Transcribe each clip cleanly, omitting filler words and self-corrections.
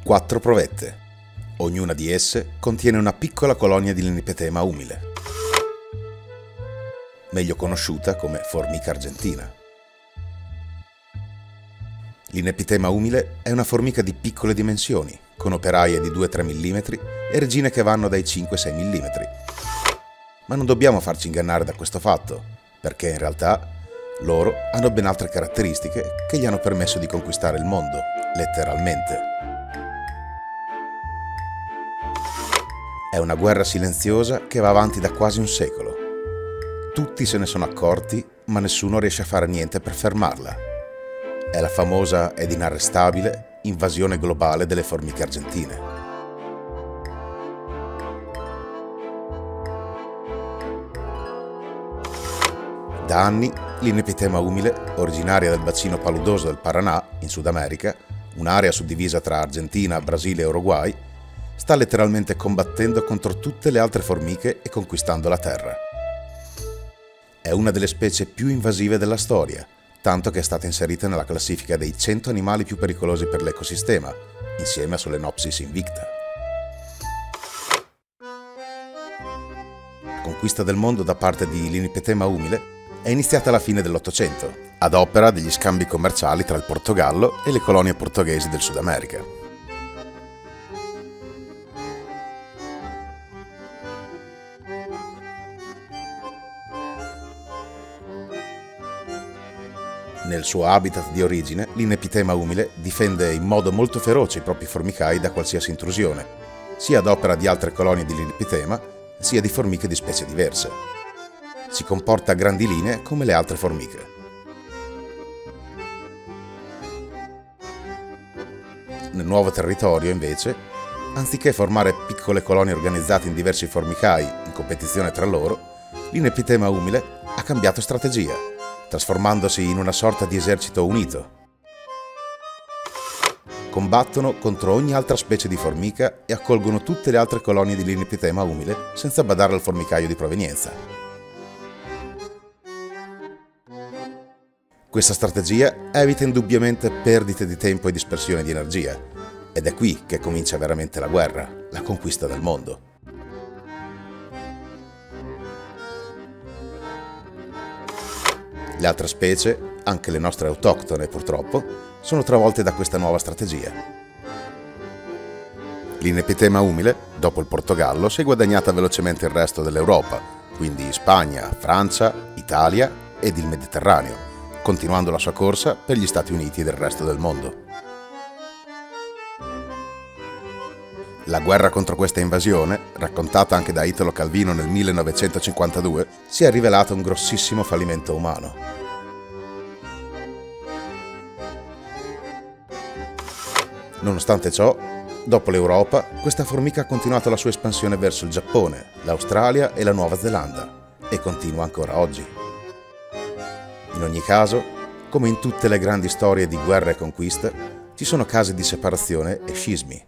4 provette. Ognuna di esse contiene una piccola colonia di Linepitema umile, meglio conosciuta come formica argentina. Linepitema umile è una formica di piccole dimensioni, con operaie di 2-3 mm e regine che vanno dai 5-6 mm. Ma non dobbiamo farci ingannare da questo fatto, perché in realtà loro hanno ben altre caratteristiche che gli hanno permesso di conquistare il mondo, letteralmente. È una guerra silenziosa che va avanti da quasi un secolo. Tutti se ne sono accorti, ma nessuno riesce a fare niente per fermarla. È la famosa ed inarrestabile invasione globale delle formiche argentine. Da anni, Linepitema umile, originaria del bacino paludoso del Paraná, in Sud America, un'area suddivisa tra Argentina, Brasile e Uruguay, sta letteralmente combattendo contro tutte le altre formiche e conquistando la terra. È una delle specie più invasive della storia, tanto che è stata inserita nella classifica dei 100 animali più pericolosi per l'ecosistema, insieme a Solenopsis invicta. La conquista del mondo da parte di Linepitema umile è iniziata alla fine dell'Ottocento, ad opera degli scambi commerciali tra il Portogallo e le colonie portoghesi del Sud America. Nel suo habitat di origine, Linepitema umile difende in modo molto feroce i propri formicai da qualsiasi intrusione, sia ad opera di altre colonie di Linepitema, sia di formiche di specie diverse. Si comporta a grandi linee come le altre formiche. Nel nuovo territorio, invece, anziché formare piccole colonie organizzate in diversi formicai in competizione tra loro, Linepitema umile ha cambiato strategia, trasformandosi in una sorta di esercito unito. Combattono contro ogni altra specie di formica e accolgono tutte le altre colonie di Linepitema umile senza badare al formicaio di provenienza. Questa strategia evita indubbiamente perdite di tempo e dispersione di energia, ed è qui che comincia veramente la guerra, la conquista del mondo. Le altre specie, anche le nostre autoctone purtroppo, sono travolte da questa nuova strategia. Linepitema umile, dopo il Portogallo, si è guadagnata velocemente il resto dell'Europa, quindi Spagna, Francia, Italia ed il Mediterraneo, continuando la sua corsa per gli Stati Uniti ed il resto del mondo. La guerra contro questa invasione, raccontata anche da Italo Calvino nel 1952, si è rivelata un grossissimo fallimento umano. Nonostante ciò, dopo l'Europa, questa formica ha continuato la sua espansione verso il Giappone, l'Australia e la Nuova Zelanda, e continua ancora oggi. In ogni caso, come in tutte le grandi storie di guerra e conquista, ci sono casi di separazione e scismi.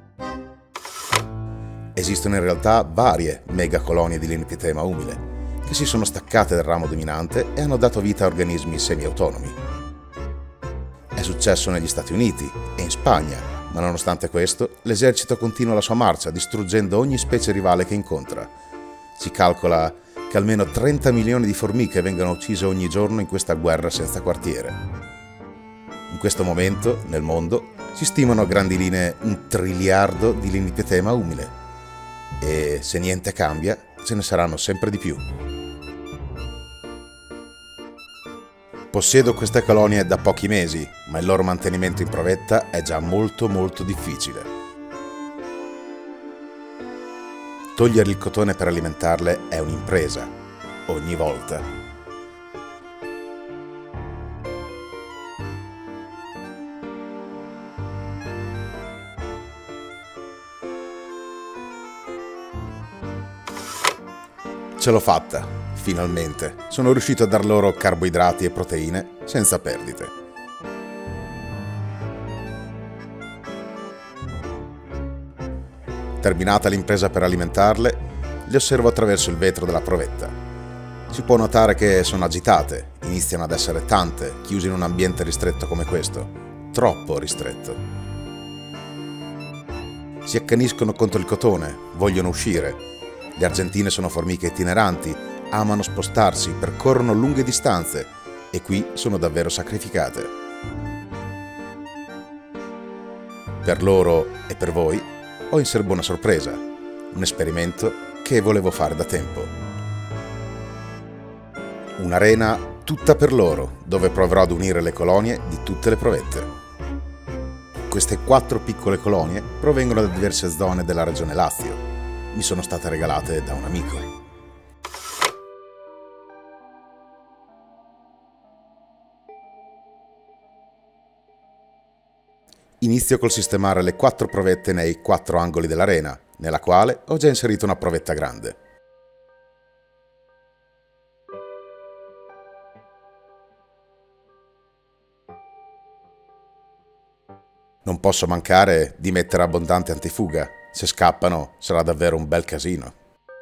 Esistono in realtà varie megacolonie di Linepitema umile, che si sono staccate dal ramo dominante e hanno dato vita a organismi semi-autonomi. È successo negli Stati Uniti e in Spagna, ma nonostante questo, l'esercito continua la sua marcia distruggendo ogni specie rivale che incontra. Si calcola che almeno 30 milioni di formiche vengano uccise ogni giorno in questa guerra senza quartiere. In questo momento, nel mondo, si stimano a grandi linee 1 triliardo di Linepitema umile. E se niente cambia, ce ne saranno sempre di più. Possiedo queste colonie da pochi mesi, ma il loro mantenimento in provetta è già molto difficile. Togliere il cotone per alimentarle è un'impresa, ogni volta. Ce l'ho fatta, finalmente. Sono riuscito a dar loro carboidrati e proteine senza perdite. Terminata l'impresa per alimentarle, le osservo attraverso il vetro della provetta. Si può notare che sono agitate, iniziano ad essere tante, chiuse in un ambiente ristretto come questo. Troppo ristretto. Si accaniscono contro il cotone, vogliono uscire. Le argentine sono formiche itineranti, amano spostarsi, percorrono lunghe distanze e qui sono davvero sacrificate. Per loro e per voi ho in serbo una sorpresa, un esperimento che volevo fare da tempo. Un'arena tutta per loro, dove proverò ad unire le colonie di tutte le provette. Queste 4 piccole colonie provengono da diverse zone della regione Lazio. Mi sono state regalate da un amico. Inizio col sistemare le 4 provette nei 4 angoli dell'arena, nella quale ho già inserito una provetta grande. Non posso mancare di mettere abbondante antifuga, se scappano sarà davvero un bel casino.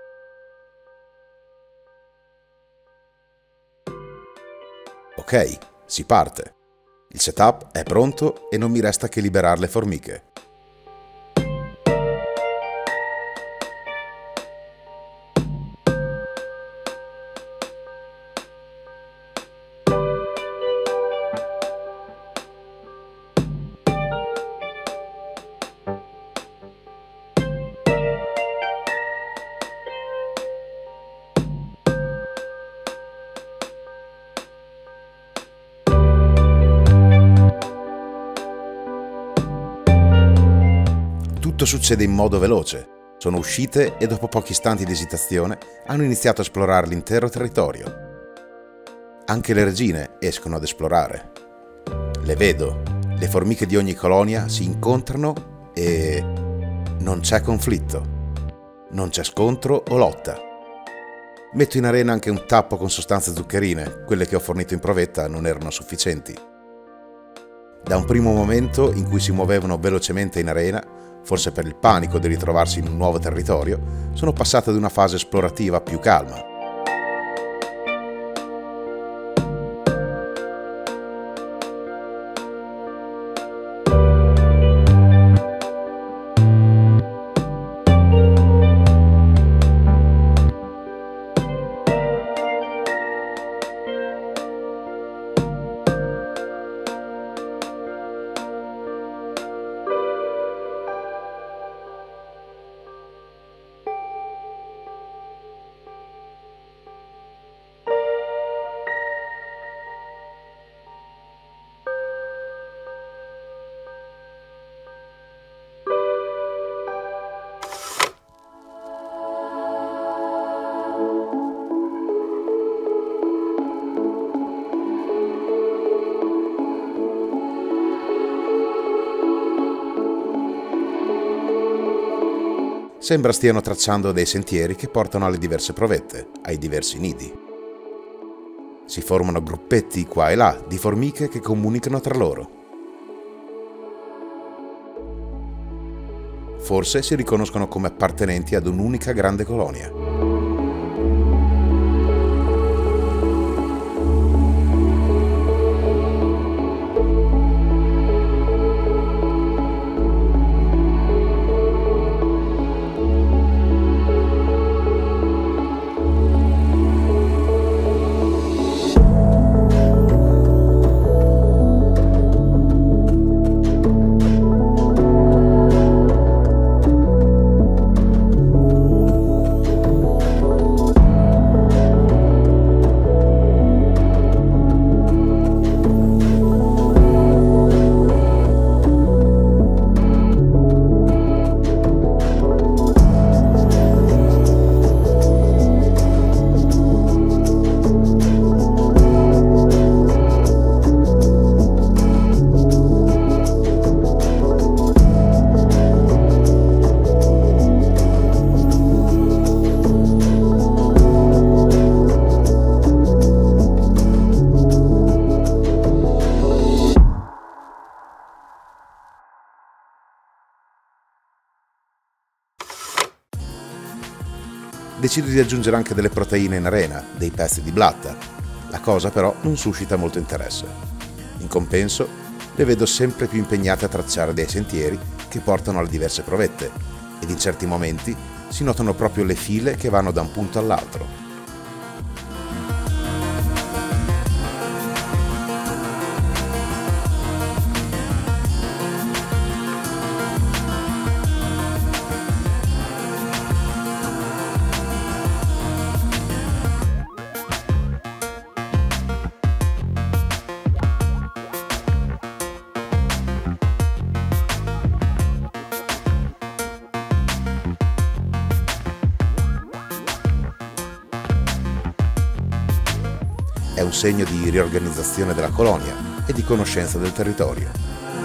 Ok, si parte. Il setup è pronto e non mi resta che liberare le formiche. Tutto succede in modo veloce. Sono uscite e dopo pochi istanti di esitazione hanno iniziato a esplorare l'intero territorio. Anche le regine escono ad esplorare. Le vedo. Le formiche di ogni colonia si incontrano e non c'è conflitto. Non c'è scontro o lotta. Metto in arena anche un tappo con sostanze zuccherine. Quelle che ho fornito in provetta non erano sufficienti. Da un primo momento in cui si muovevano velocemente in arena, forse per il panico di ritrovarsi in un nuovo territorio, sono passate ad una fase esplorativa più calma. Sembra stiano tracciando dei sentieri che portano alle diverse provette, ai diversi nidi. Si formano gruppetti qua e là di formiche che comunicano tra loro. Forse si riconoscono come appartenenti ad un'unica grande colonia. Decido di aggiungere anche delle proteine in arena, dei pezzi di blatta. La cosa però non suscita molto interesse. In compenso, le vedo sempre più impegnate a tracciare dei sentieri che portano alle diverse provette ed in certi momenti si notano proprio le file che vanno da un punto all'altro. È un segno di riorganizzazione della colonia e di conoscenza del territorio.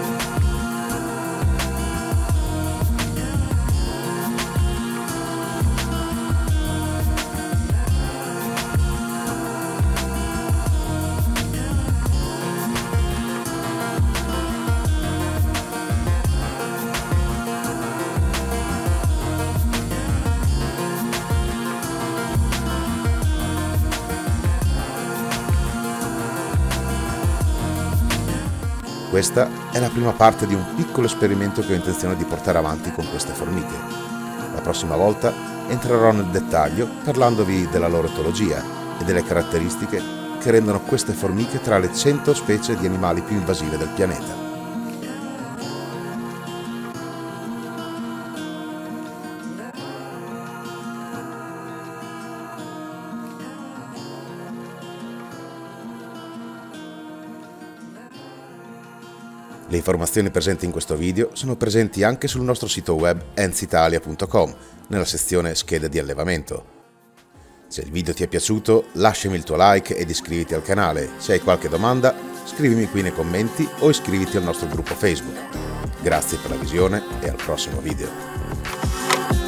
Questa è la prima parte di un piccolo esperimento che ho intenzione di portare avanti con queste formiche. La prossima volta entrerò nel dettaglio parlandovi della loro etologia e delle caratteristiche che rendono queste formiche tra le 100 specie di animali più invasive del pianeta. Le informazioni presenti in questo video sono presenti anche sul nostro sito web enzitalia.com nella sezione schede di allevamento. Se il video ti è piaciuto, lasciami il tuo like ed iscriviti al canale. Se hai qualche domanda, scrivimi qui nei commenti o iscriviti al nostro gruppo Facebook. Grazie per la visione e al prossimo video.